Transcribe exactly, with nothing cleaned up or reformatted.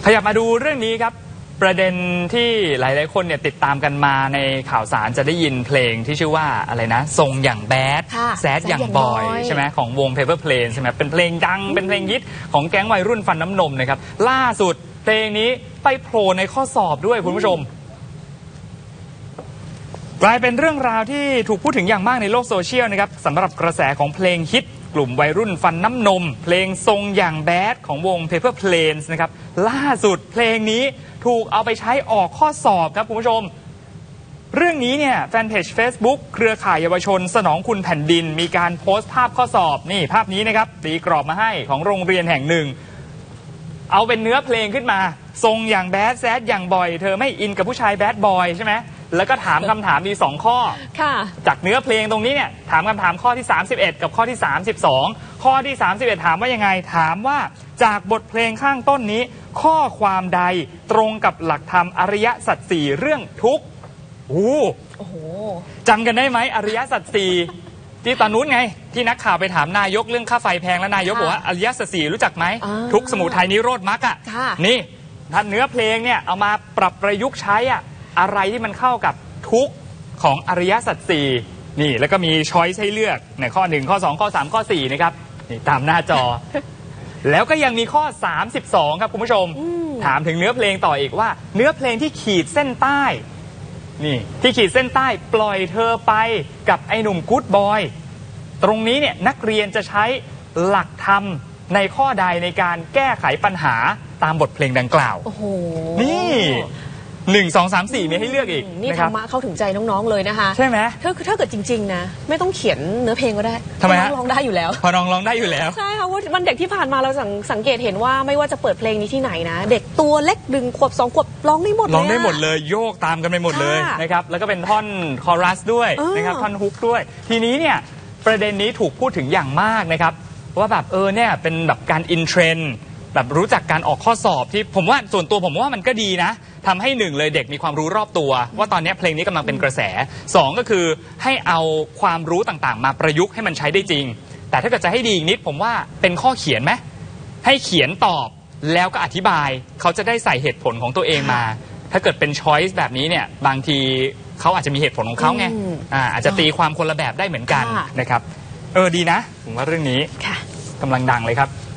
ขยับมาดูเรื่องนี้ครับประเด็นที่หลายๆคนเนี่ยติดตามกันมาในข่าวสารจะได้ยินเพลงที่ชื่อว่าอะไรนะทรงอย่างแบดแซดอย่างบอยใช่ไหมของวง Paper Plane ใช่ไหมเป็นเพลงดังเป็นเพลงฮิตของแก๊งวัยรุ่นฟันน้ำนมนะครับล่าสุดเพลงนี้ไปโผล่ในข้อสอบด้วยคุณผู้ชมกลายเป็นเรื่องราวที่ถูกพูดถึงอย่างมากในโลกโซเชียลนะครับสำหรับกระแสของเพลงฮิตกลุ่มวัยรุ่นฟันน้ำนมเพลงทรงอย่างแบดของวง Paper Planes นะครับล่าสุดเพลงนี้ถูกเอาไปใช้ออกข้อสอบครับคุณผู้ชมเรื่องนี้เนี่ยแฟนเพจ Facebook เครือข่ายเยาวชนสนองคุณแผ่นดินมีการโพสต์ภาพข้อสอบนี่ภาพนี้นะครับตีกรอบมาให้ของโรงเรียนแห่งหนึ่งเอาเป็นเนื้อเพลงขึ้นมาทรงอย่างแบดแซดอย่างบอยเธอไม่อินกับผู้ชายแบดบอยใช่ไหมแล้วก็ถามคำถามมีสองข้อจากเนื้อเพลงตรงนี้เนี่ยถามคำถามข้อที่สามสิบเอ็ดกับข้อที่สามสิบสองข้อที่สามสิบเอ็ดถามว่ายังไงถามว่าจากบทเพลงข้างต้นนี้ข้อความใดตรงกับหลักธรรมอริยสัจสี่เรื่องทุกข์โอ้โหจำกันได้ไหมอริยสัจสี่ที่ตอนนู้นไงที่นักข่าวไปถามนายกเรื่องค่าไฟแพงแล้วนายกบอกว่าอริยสัจสี่รู้จักไหมทุกข์สมุทัยนิโรธมรรคอ่ะนี่ถ้าเนื้อเพลงเนี่ยเอามาปรับประยุกต์ใช้อ่ะอะไรที่มันเข้ากับทุกข์ของอริยสัจสี่นี่แล้วก็มีช้อยส์ให้เลือกในข้อหนึ่งข้อสองข้อสามข้อสี่นะครับนี่ตามหน้าจอ แล้วก็ยังมีข้อสามสิบสองครับคุณผู้ชมถามถึงเนื้อเพลงต่ออีกว่าเนื้อเพลงที่ขีดเส้นใต้นี่ที่ขีดเส้นใต้ปล่อยเธอไปกับไอ้หนุ่มกู๊ดบอยตรงนี้เนี่ยนักเรียนจะใช้หลักธรรมในข้อใดในการแก้ไขปัญหาตามบทเพลงดังกล่าวโอ้โหนี่หนึ่งสองสามสี่มีให้เลือกอีกนี่ธรรมะเข้าถึงใจน้องๆเลยนะคะใช่ไหมถ้าถ้าเกิดจริงๆนะไม่ต้องเขียนเนื้อเพลงก็ได้ทำไมฮะร้องได้อยู่แล้วพอน้องร้องได้อยู่แล้วใช่ค่ะว่าวันเด็กที่ผ่านมาเราสังสังเกตเห็นว่าไม่ว่าจะเปิดเพลงนี้ที่ไหนนะเด็กตัวเล็กดึงขวบสองขวบร้องได้หมดเลยร้องได้หมดเลยโยกตามกันไปหมดเลยนะครับแล้วก็เป็นท่อนคอรัสด้วยนะครับท่อนฮุกด้วยทีนี้เนี่ยประเด็นนี้ถูกพูดถึงอย่างมากนะครับว่าแบบเออเนี่ยเป็นแบบการอินเทรนด์แบบรู้จักการออกข้อสอบที่ผมว่าส่วนตัวผมว่ามันก็ดีนะทำให้หนึ่งเลยเด็กมีความรู้รอบตัวว่าตอนนี้เพลงนี้กำลังเป็นกระแสสองก็คือให้เอาความรู้ต่างๆมาประยุกต์ให้มันใช้ได้จริงแต่ถ้าเกิดจะให้ดีอีกนิดผมว่าเป็นข้อเขียนไหมให้เขียนตอบแล้วก็อธิบายเขาจะได้ใส่เหตุผลของตัวเองมาถ้าเกิดเป็นช้อยส์แบบนี้เนี่ยบางทีเขาอาจจะมีเหตุผลของเขาไงอ่าอาจจะตีความคนละแบบได้เหมือนกันนะครับเออดีนะผมว่าเรื่องนี้กำลังดังเลยครับ